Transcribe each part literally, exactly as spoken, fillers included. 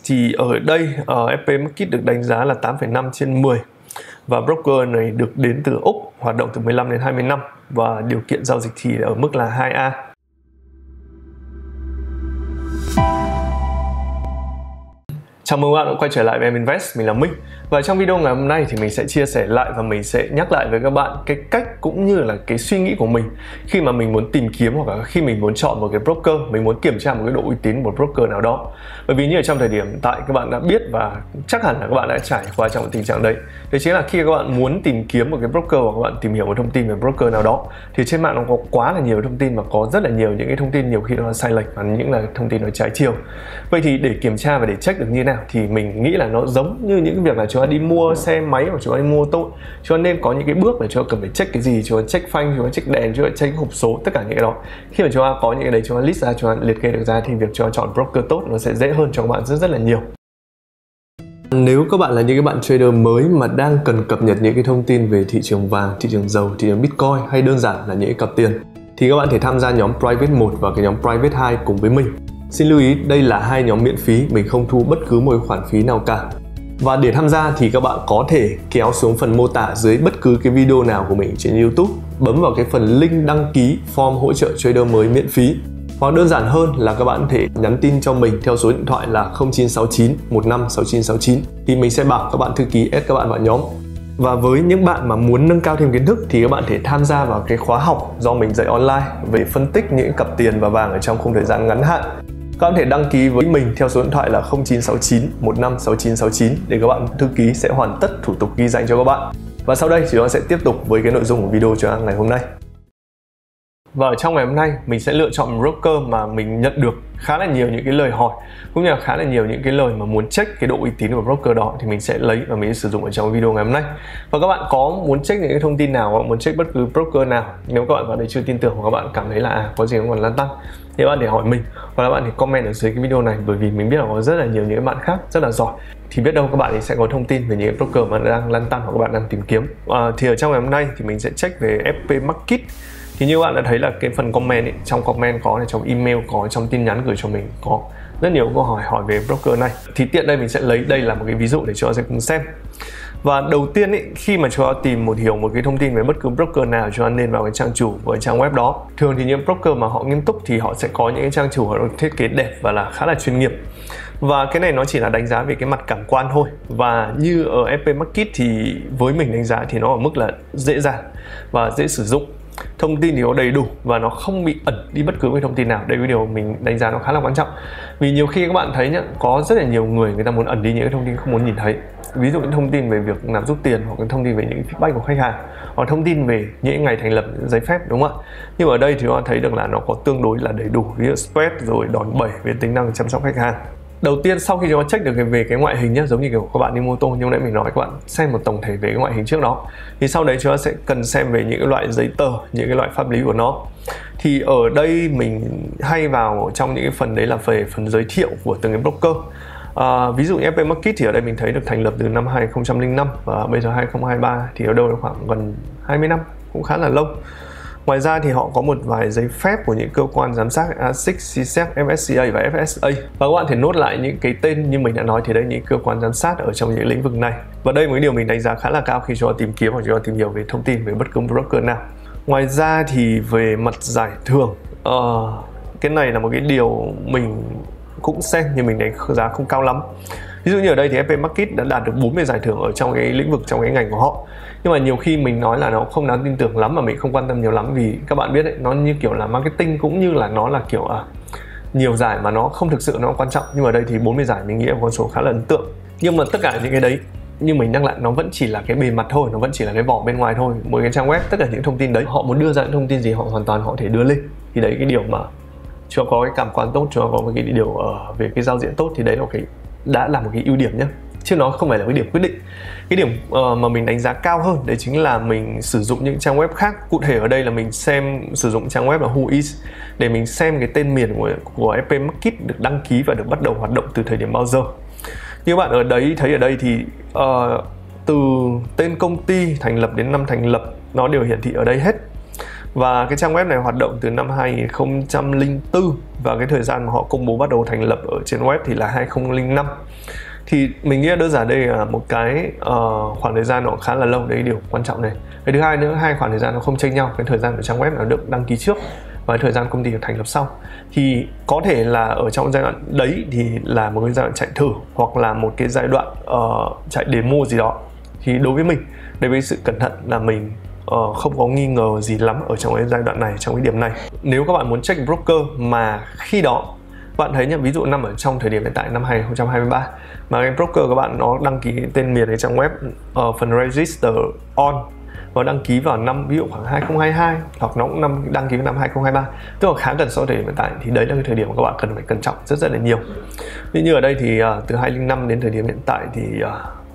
thì ở đây uh, ép pê Market được đánh giá là tám phẩy năm trên mười và broker này được đến từ Úc, hoạt động từ mười lăm đến hai mươi năm và điều kiện giao dịch thì ở mức là hai A. Chào mừng các bạn đã quay trở lại với em Invest, mình là Minh. Và trong video ngày hôm nay thì mình sẽ chia sẻ lại và mình sẽ nhắc lại với các bạn cái cách cũng như là cái suy nghĩ của mình khi mà mình muốn tìm kiếm hoặc là khi mình muốn chọn một cái broker, mình muốn kiểm tra một cái độ uy tín của một broker nào đó. Bởi vì như ở trong thời điểm hiện tại các bạn đã biết và chắc hẳn là các bạn đã trải qua trong tình trạng đấy. Đấy chính là khi các bạn muốn tìm kiếm một cái broker hoặc các bạn tìm hiểu một thông tin về broker nào đó thì trên mạng nó có quá là nhiều thông tin và có rất là nhiều những cái thông tin nhiều khi nó sai lệch và những là thông tin nó trái chiều. Vậy thì để kiểm tra và để check được như thế nào thì mình nghĩ là nó giống như những cái việc là chúng ta đi mua xe máy hoặc chúng ta đi mua ô tô, chúng ta nên có những cái bước để chúng ta cần phải check cái gì, chúng ta check phanh, chúng ta check đèn, chúng ta check hộp số, tất cả những cái đó. Khi mà chúng ta có những cái đấy chúng ta list ra, chúng ta liệt kê được ra thì việc chúng ta chọn broker tốt nó sẽ dễ hơn cho các bạn rất rất là nhiều. Nếu các bạn là những cái bạn trader mới mà đang cần cập nhật những cái thông tin về thị trường vàng, thị trường dầu, thị trường Bitcoin hay đơn giản là những cái cặp tiền thì các bạn thể tham gia nhóm Private một và cái nhóm Private hai cùng với mình. Xin lưu ý, đây là hai nhóm miễn phí, mình không thu bất cứ một cái khoản phí nào cả. Và để tham gia thì các bạn có thể kéo xuống phần mô tả dưới bất cứ cái video nào của mình trên YouTube, bấm vào cái phần link đăng ký form hỗ trợ trader mới miễn phí. Hoặc đơn giản hơn là các bạn có thể nhắn tin cho mình theo số điện thoại là không chín sáu chín một năm sáu chín sáu chín thì mình sẽ bảo các bạn thư ký add các bạn vào nhóm. Và với những bạn mà muốn nâng cao thêm kiến thức thì các bạn thể tham gia vào cái khóa học do mình dạy online về phân tích những cặp tiền và vàng ở trong khung thời gian ngắn hạn. Các bạn có thể đăng ký với mình theo số điện thoại là không chín sáu chín một năm sáu chín sáu chín để các bạn thư ký sẽ hoàn tất thủ tục ghi danh cho các bạn. Và sau đây chúng ta sẽ tiếp tục với cái nội dung của video cho ngày hôm nay. Và ở trong ngày hôm nay mình sẽ lựa chọn một broker mà mình nhận được khá là nhiều những cái lời hỏi cũng như là khá là nhiều những cái lời mà muốn check cái độ uy tín của broker đó thì mình sẽ lấy và mình sẽ sử dụng ở trong video ngày hôm nay. Và các bạn có muốn check những cái thông tin nào, muốn check bất cứ broker nào, nếu các bạn vào đây chưa tin tưởng hoặc các bạn cảm thấy là à, có gì không còn lăn tăn thì các bạn để hỏi mình hoặc là các bạn thì comment ở dưới cái video này, bởi vì mình biết là có rất là nhiều những bạn khác rất là giỏi thì biết đâu các bạn sẽ có thông tin về những cái broker mà đang lăn tăn hoặc các bạn đang tìm kiếm. À, thì ở trong ngày hôm nay thì mình sẽ check về ép pê Market. Thì như các bạn đã thấy là cái phần comment ấy, trong comment có này, trong email có, trong tin nhắn gửi cho mình có rất nhiều câu hỏi hỏi về broker này. Thì tiện đây mình sẽ lấy đây là một cái ví dụ để cho các bạn cùng xem. Và đầu tiên ấy, khi mà chúng ta tìm một hiểu một cái thông tin về bất cứ broker nào, chúng ta nên vào cái trang chủ của cái trang web đó. Thường thì những broker mà họ nghiêm túc thì họ sẽ có những cái trang chủ họ được thiết kế đẹp và là khá là chuyên nghiệp. Và cái này nó chỉ là đánh giá về cái mặt cảm quan thôi. Và như ở ép pê Market thì với mình đánh giá thì nó ở mức là dễ dàng và dễ sử dụng. Thông tin thì có đầy đủ và nó không bị ẩn đi bất cứ cái thông tin nào. Đây cái điều mình đánh giá nó khá là quan trọng. Vì nhiều khi các bạn thấy nhá, có rất là nhiều người người ta muốn ẩn đi những cái thông tin không muốn nhìn thấy. Ví dụ những thông tin về việc làm rút tiền hoặc thông tin về những feedback của khách hàng hoặc thông tin về những ngày thành lập giấy phép, đúng không ạ? Nhưng mà ở đây thì chúng ta thấy được là nó có tương đối là đầy đủ, ví dụ spread rồi đòn bẩy về tính năng chăm sóc khách hàng. Đầu tiên sau khi chúng ta check được về cái ngoại hình nhé, giống như kiểu các bạn đi mua ô tô, nhưng nãy mình nói các bạn xem một tổng thể về cái ngoại hình trước đó thì sau đấy chúng ta sẽ cần xem về những cái loại giấy tờ, những cái loại pháp lý của nó. Thì ở đây mình hay vào trong những cái phần đấy là về phần giới thiệu của từng cái broker. À, ví dụ như ép pê Market thì ở đây mình thấy được thành lập từ năm hai không không năm và bây giờ hai không hai ba thì ở đâu khoảng gần hai mươi năm, cũng khá là lâu. Ngoài ra thì họ có một vài giấy phép của những cơ quan giám sát a ét i xê, xê ét, em ét xê a và ép ét a. Và các bạn thể nốt lại những cái tên như mình đã nói thì đây những cơ quan giám sát ở trong những lĩnh vực này. Và đây là một điều mình đánh giá khá là cao khi cho tìm kiếm hoặc cho tìm hiểu về thông tin về bất cứ broker nào. Ngoài ra thì về mặt giải thưởng, uh, cái này là một cái điều mình cũng xem nhưng mình đánh giá không cao lắm. Ví dụ như ở đây thì ép pê Market đã đạt được bốn mươi giải thưởng ở trong cái lĩnh vực, trong cái ngành của họ. Nhưng mà nhiều khi mình nói là nó không đáng tin tưởng lắm mà mình không quan tâm nhiều lắm, vì các bạn biết đấy, nó như kiểu là marketing cũng như là nó là kiểu à, nhiều giải mà nó không thực sự nó quan trọng. Nhưng mà ở đây thì bốn mươi giải mình nghĩ là con số khá là ấn tượng. Nhưng mà tất cả những cái đấy như mình nhắc lại nó vẫn chỉ là cái bề mặt thôi, nó vẫn chỉ là cái vỏ bên ngoài thôi. Mỗi cái trang web, tất cả những thông tin đấy họ muốn đưa ra những thông tin gì họ hoàn toàn họ thể đưa lên. Thì đấy cái điều mà cho có cái cảm quan tốt, cho có một cái điều uh, về cái giao diện tốt thì đấy là cái đã là một cái ưu điểm nhé, chứ nó không phải là cái điểm quyết định. Cái điểm uh, mà mình đánh giá cao hơn đấy chính là mình sử dụng những trang web khác. Cụ thể ở đây là mình xem sử dụng trang web là Whois để mình xem cái tên miền của, của ép pê Market được đăng ký và được bắt đầu hoạt động từ thời điểm bao giờ. Như bạn ở đấy thấy ở đây thì uh, từ tên công ty thành lập đến năm thành lập nó đều hiển thị ở đây hết. Và cái trang web này hoạt động từ năm hai nghìn không trăm lẻ bốn và cái thời gian mà họ công bố bắt đầu thành lập ở trên web thì là hai nghìn không trăm lẻ năm. Thì mình nghĩ đơn giản đây là một cái uh, khoảng thời gian nó khá là lâu, đấy điều quan trọng này. Cái thứ hai nữa, hai khoảng thời gian nó không chênh nhau, cái thời gian của trang web nó được đăng ký trước và thời gian công ty được thành lập sau. Thì có thể là ở trong giai đoạn đấy thì là một cái giai đoạn chạy thử hoặc là một cái giai đoạn uh, chạy demo gì đó. Thì đối với mình, đối với sự cẩn thận là mình uh, không có nghi ngờ gì lắm ở trong cái giai đoạn này, trong cái điểm này. Nếu các bạn muốn check broker mà khi đó bạn thấy nhá, ví dụ năm ở trong thời điểm hiện tại năm hai nghìn không trăm hai mươi ba mà cái broker của bạn nó đăng ký tên miền cái trang web uh, phần register on và đăng ký vào năm ví dụ khoảng hai nghìn không trăm hai mươi hai hoặc nó cũng năm đăng ký vào năm hai nghìn không trăm hai mươi ba, tức là khá gần sau thời điểm hiện tại, thì đấy là cái thời điểm mà các bạn cần phải cẩn trọng rất rất là nhiều. Như như ở đây thì uh, từ hai nghìn không trăm lẻ năm đến thời điểm hiện tại thì uh,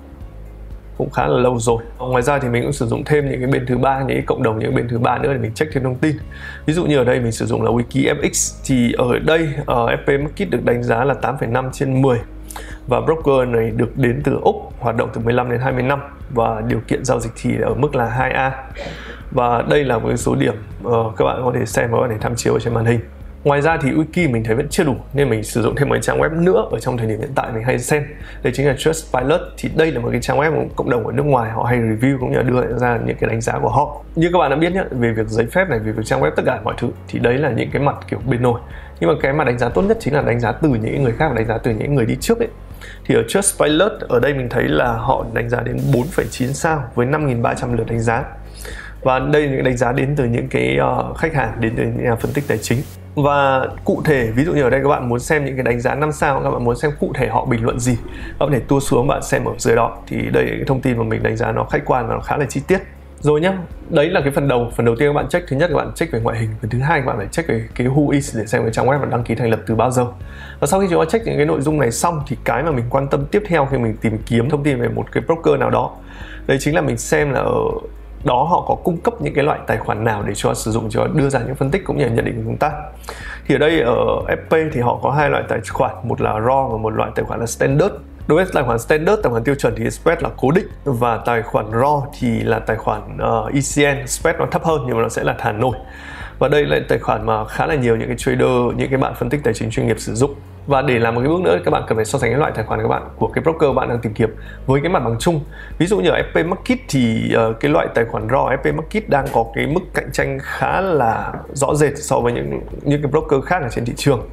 cũng khá là lâu rồi. Ngoài ra thì mình cũng sử dụng thêm những cái bên thứ ba, những cái cộng đồng, những cái bên thứ ba nữa để mình check thêm thông tin. Ví dụ như ở đây mình sử dụng là WikiFX, thì ở đây uh, ép pê Market được đánh giá là tám phẩy năm trên mười và broker này được đến từ Úc, hoạt động từ mười lăm đến hai mươi năm và điều kiện giao dịch thì ở mức là hai A. Và đây là một cái số điểm uh, các bạn có thể xem và có thể tham chiếu ở trên màn hình. Ngoài ra thì Wiki mình thấy vẫn chưa đủ nên mình sử dụng thêm một trang web nữa ở trong thời điểm hiện tại mình hay xem. Đây chính là Trustpilot. Thì đây là một cái trang web của cộng đồng ở nước ngoài, họ hay review cũng như là đưa ra những cái đánh giá của họ. Như các bạn đã biết nhé, về việc giấy phép này, về việc trang web, tất cả mọi thứ thì đấy là những cái mặt kiểu bên nổi. Nhưng mà cái mà đánh giá tốt nhất chính là đánh giá từ những người khác và đánh giá từ những người đi trước ấy. Thì ở Trustpilot ở đây mình thấy là họ đánh giá đến bốn phẩy chín sao với năm nghìn ba trăm lượt đánh giá. Và đây là những đánh giá đến từ những cái uh, khách hàng, đến từ những nhà phân tích tài chính. Và cụ thể, ví dụ như ở đây các bạn muốn xem những cái đánh giá năm sao, các bạn muốn xem cụ thể họ bình luận gì, các bạn có thể tua xuống bạn xem ở dưới đó. Thì đây là cái thông tin mà mình đánh giá nó khách quan và nó khá là chi tiết. Rồi nhá, đấy là cái phần đầu. Phần đầu tiên các bạn check, thứ nhất các bạn check về ngoại hình, phần thứ hai các bạn phải check về cái who is để xem cái trang web bạn đăng ký thành lập từ bao giờ. Và sau khi chúng ta check những cái nội dung này xong thì cái mà mình quan tâm tiếp theo khi mình tìm kiếm thông tin về một cái broker nào đó, đấy chính là mình xem là ở đó họ có cung cấp những cái loại tài khoản nào để cho sử dụng cho đưa ra những phân tích cũng như là nhận định của chúng ta. Thì ở đây ở ép pê thì họ có hai loại tài khoản, một là raw và một loại tài khoản là standard. Đối với tài khoản standard, tài khoản tiêu chuẩn thì spread là cố định, và tài khoản raw thì là tài khoản uh, e xê en, spread nó thấp hơn nhưng mà nó sẽ là thả nổi. Và đây là tài khoản mà khá là nhiều những cái trader, những cái bạn phân tích tài chính chuyên nghiệp sử dụng. Và để làm một cái bước nữa, các bạn cần phải so sánh cái loại tài khoản của các bạn, của cái broker bạn đang tìm kiếm với cái mặt bằng chung. Ví dụ như ở ép pê Market thì uh, cái loại tài khoản raw ép pê Market đang có cái mức cạnh tranh khá là rõ rệt so với những những cái broker khác ở trên thị trường.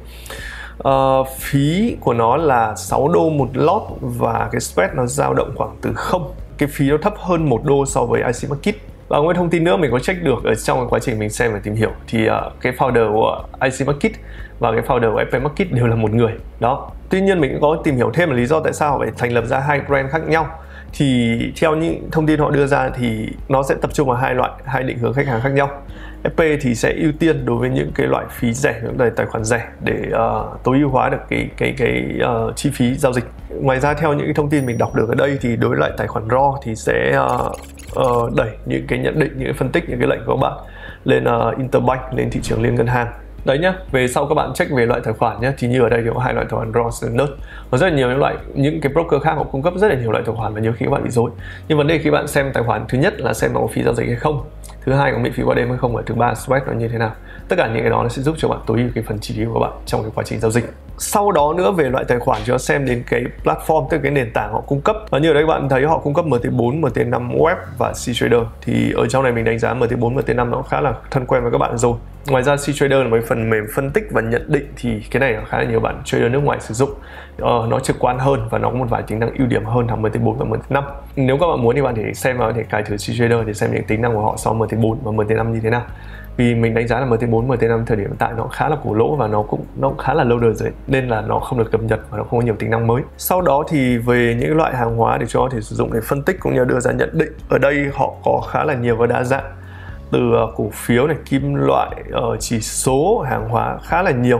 Uh, phí của nó là sáu đô một lot và cái spread nó dao động khoảng từ không. Cái phí nó thấp hơn một đô so với i xê Market. Và một thông tin nữa mình có check được ở trong cái quá trình mình xem và tìm hiểu thì uh, cái founder của i xê Market và cái founder của ép pê Market đều là một người đó. Tuy nhiên mình cũng có tìm hiểu thêm là lý do tại sao phải thành lập ra hai brand khác nhau. Thì theo những thông tin họ đưa ra thì nó sẽ tập trung vào hai loại, hai định hướng khách hàng khác nhau. ép pê thì sẽ ưu tiên đối với những cái loại phí rẻ, những cái tài khoản rẻ để uh, tối ưu hóa được cái cái cái uh, chi phí giao dịch. Ngoài ra theo những cái thông tin mình đọc được ở đây thì đối với lại tài khoản raw thì sẽ uh, uh, đẩy những cái nhận định, những cái phân tích, những cái lệnh của các bạn lên uh, interbank, lên thị trường liên ngân hàng. Đấy nhá, về sau các bạn check về loại tài khoản nhé, thì như ở đây thì có hai loại tài khoản raw standard. Có rất là nhiều những loại, những cái broker khác họ cung cấp rất là nhiều loại tài khoản và nhiều khi các bạn bị rối. Nhưng vấn đề khi bạn xem tài khoản, thứ nhất là xem có phí giao dịch hay không, thứ hai có miễn phí qua đêm hay không, và thứ ba spread nó như thế nào. Tất cả những cái đó nó sẽ giúp cho bạn tối ưu cái phần chi phí của bạn trong cái quá trình giao dịch. Sau đó nữa về loại tài khoản cho xem đến cái platform, tức là cái nền tảng họ cung cấp. Và như ở đây bạn thấy họ cung cấp em tê bốn, em tê năm web và cTrader. Thì ở trong này mình đánh giá em tê bốn, em tê năm nó khá là thân quen với các bạn rồi. Ngoài ra cTrader là một phần mềm phân tích và nhận định, thì cái này khá là nhiều bạn trader nước ngoài sử dụng. Ờ, nó trực quan hơn và nó có một vài tính năng ưu điểm hơn thằng em tê bốn và em tê năm. Nếu các bạn muốn thì bạn thể xem và có thể cài thử cTrader để xem những tính năng của họ so với em tê bốn và em tê năm như thế nào. Vì mình đánh giá là em tê bốn, em tê năm thời điểm hiện tại nó khá là cổ lỗ và nó cũng nó cũng khá là lâu đời rồi, nên là nó không được cập nhật và nó không có nhiều tính năng mới. Sau đó thì về những loại hàng hóa để cho có thể sử dụng để phân tích cũng như đưa ra nhận định, ở đây họ có khá là nhiều và đa dạng, từ cổ phiếu này, kim loại, chỉ số, hàng hóa khá là nhiều.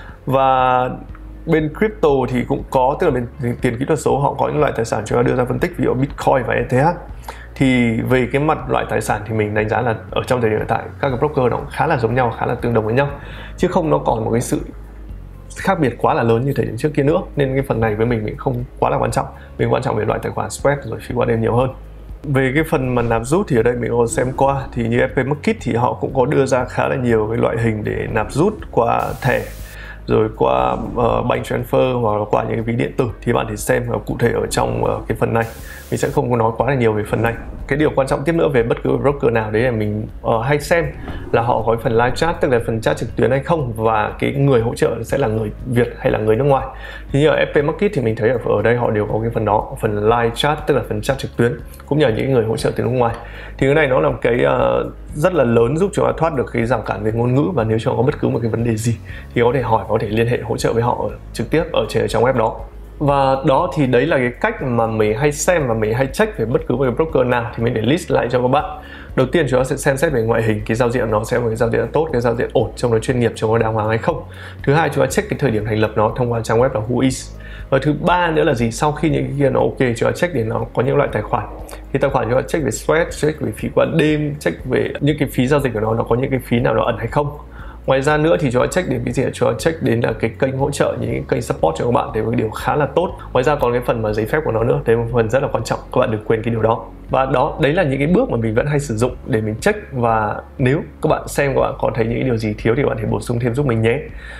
Và bên crypto thì cũng có, tức là bên tiền kỹ thuật số họ có những loại tài sản chúng ta đưa ra phân tích, ví dụ Bitcoin và e tê hát. Thì về cái mặt loại tài sản thì mình đánh giá là ở trong thời điểm hiện tại các cái broker nó cũng khá là giống nhau, khá là tương đồng với nhau, chứ không nó còn một cái sự khác biệt quá là lớn như thời điểm trước kia nữa. Nên cái phần này với mình mình không quá là quan trọng, mình quan trọng về loại tài khoản spread rồi phí qua đêm nhiều hơn. Về cái phần mà nạp rút thì ở đây mình có xem qua, thì như ép pê Market thì họ cũng có đưa ra khá là nhiều cái loại hình để nạp rút qua thẻ, rồi qua uh, bank transfer hoặc là qua những cái ví điện tử, thì bạn thì xem uh, cụ thể ở trong uh, cái phần này. Mình sẽ không có nói quá là nhiều về phần này. Cái điều quan trọng tiếp nữa về bất cứ broker nào đấy là mình uh, hay xem là họ có phần live chat, tức là phần chat trực tuyến hay không, và cái người hỗ trợ sẽ là người Việt hay là người nước ngoài. Thì như ở ép pê Market thì mình thấy ở, ở đây họ đều có cái phần đó, phần live chat tức là phần chat trực tuyến, cũng như là những người hỗ trợ từ nước ngoài. Thì cái này nó là một cái uh, rất là lớn giúp chúng ta thoát được cái rào cản về ngôn ngữ, và nếu chúng ta có bất cứ một cái vấn đề gì thì có thể hỏi, có thể liên hệ hỗ trợ với họ trực tiếp ở trên trong web đó. Và đó thì đấy là cái cách mà mình hay xem và mình hay check về bất cứ một cái broker nào, thì mình để list lại cho các bạn. Đầu tiên chúng ta sẽ xem xét về ngoại hình, cái giao diện nó sẽ là một cái giao diện tốt, cái giao diện ổn, trông nó chuyên nghiệp, trông nó đàng hoàng hay không. Thứ hai, chúng ta check cái thời điểm thành lập nó thông qua trang web là Whois. Và thứ ba nữa là gì? Sau khi những cái kia nó ok, chúng ta check để nó có những loại tài khoản. Thì tài khoản chúng ta check về spread, check về phí qua đêm, check về những cái phí giao dịch của nó, nó có những cái phí nào nó ẩn hay không. Ngoài ra nữa thì chúng ta check đến cái gì? Chúng ta check đến là cái kênh hỗ trợ, những cái kênh support cho các bạn, đấy là một điều khá là tốt. Ngoài ra còn cái phần mà giấy phép của nó nữa, đấy là một phần rất là quan trọng, các bạn đừng quên cái điều đó. Và đó, đấy là những cái bước mà mình vẫn hay sử dụng để mình check, và nếu các bạn xem các bạn còn thấy những cái điều gì thiếu thì bạn hãy bổ sung thêm giúp mình nhé.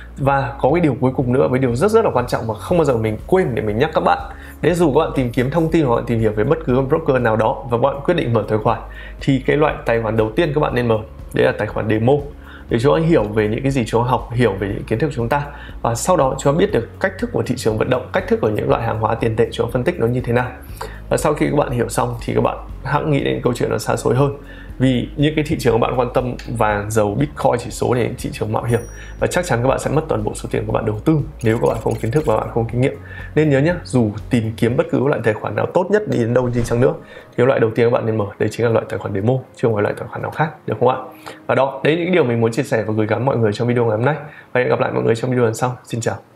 Và có cái điều cuối cùng nữa, với điều rất rất là quan trọng mà không bao giờ mình quên để mình nhắc các bạn. Để dù các bạn tìm kiếm thông tin hoặc bạn tìm hiểu về bất cứ broker nào đó và các bạn quyết định mở tài khoản, thì cái loại tài khoản đầu tiên các bạn nên mở đấy là tài khoản demo, để chúng ta hiểu về những cái gì chúng ta học, hiểu về những kiến thức của chúng ta, và sau đó chúng ta biết được cách thức của thị trường vận động, cách thức của những loại hàng hóa tiền tệ, chúng ta phân tích nó như thế nào. Và sau khi các bạn hiểu xong thì các bạn hãy nghĩ đến câu chuyện nó xa xôi hơn, vì những cái thị trường các bạn quan tâm, vàng, dầu, bitcoin, chỉ số này thị trường mạo hiểm, và chắc chắn các bạn sẽ mất toàn bộ số tiền các bạn đầu tư nếu các bạn không kiến thức và bạn không kinh nghiệm. Nên nhớ nhé, dù tìm kiếm bất cứ loại tài khoản nào tốt nhất đi đến đâu đi chăng nữa, thì loại đầu tiên các bạn nên mở đấy chính là loại tài khoản demo, chứ không phải loại tài khoản nào khác, được không ạ? Và đó, đấy những điều mình muốn chia sẻ và gửi gắm mọi người trong video ngày hôm nay. Và hẹn gặp lại mọi người trong video lần sau. Xin chào.